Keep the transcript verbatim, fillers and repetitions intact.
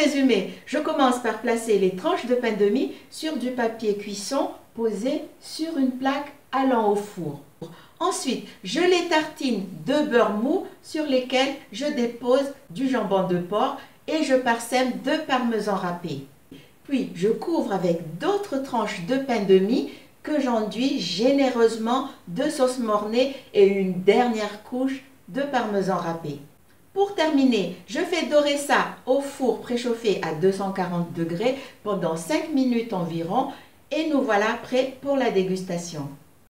résumer, je commence par placer les tranches de pain de mie sur du papier cuisson posé sur une plaque allant au four. Ensuite, je les tartine de beurre mou sur lesquels je dépose du jambon de porc et je parsème de parmesan râpé. Puis, je couvre avec d'autres tranches de pain de mie que j'enduis généreusement de sauce mornay et une dernière couche de parmesan râpé. Pour terminer, je fais dorer ça au four préchauffé à deux cent quarante degrés pendant cinq minutes environ et nous voilà prêts pour la dégustation.